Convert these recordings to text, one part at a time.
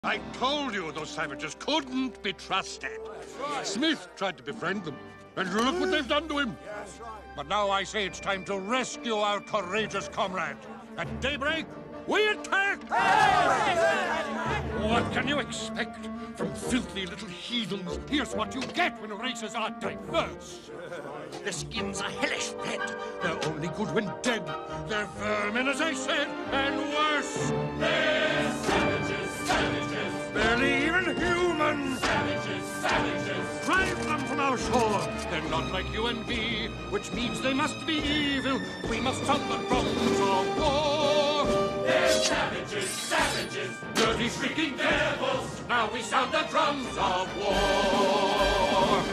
I told you those savages couldn't be trusted. Smith tried to befriend them, and look what they've done to him. But now I say it's time to rescue our courageous comrade. At daybreak, we attack! What can you expect from filthy little heathens? Here's what you get when races are diverse. Their skins are hellish red. They're only good when dead. They're vermin, as I said, and worse. They're savages, savages. Barely even human. Savages, savages. Drive them from our shore. They're not like you and me, which means they must be evil. We must sound the drums of war. They're savages, savages. Dirty, shrieking devils. Now we sound the drums of war.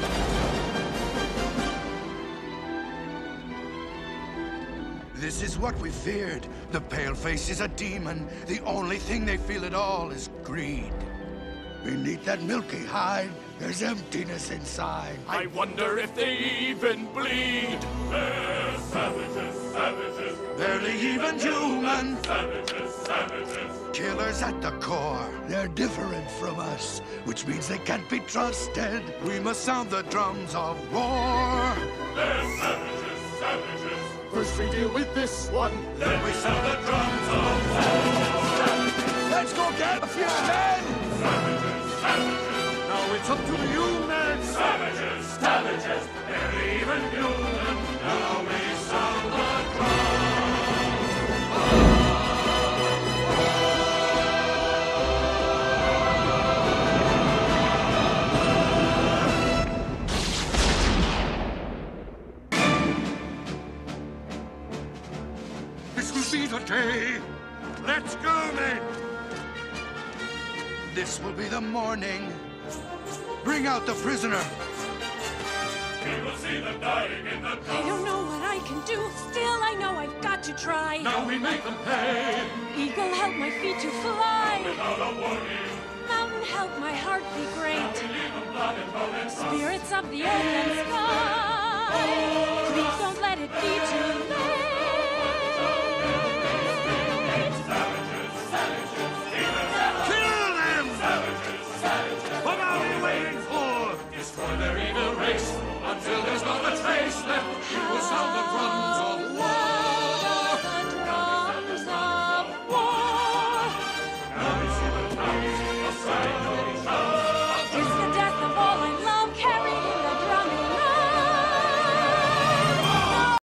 This is what we feared. The paleface is a demon. The only thing they feel at all is greed. Beneath that milky hide, there's emptiness inside. I wonder if they even bleed. They're savages, savages. Barely even human. Savages, savages. Killers at the core. They're different from us, which means they can't be trusted. We must sound the drums of war. They're savages, savages. First we deal with this one. Then we sound the drums of war. Let's go get a few men! Savages, savages. Now it's up to you, men. Savages, savages. They're even human. Now we sound the drums. This will be the day. Let's go, men. This will be the morning. Bring out the prisoner. We will see them dying in the I dark. don't know what I can do. Still, I know I've got to try. Now we make them pay. Eagle, help my feet to fly. Without a warning. Mountain, help my heart be Now great. we leave them blood and bone and rust. Spirits of the earth and sky, please don't let it be too late.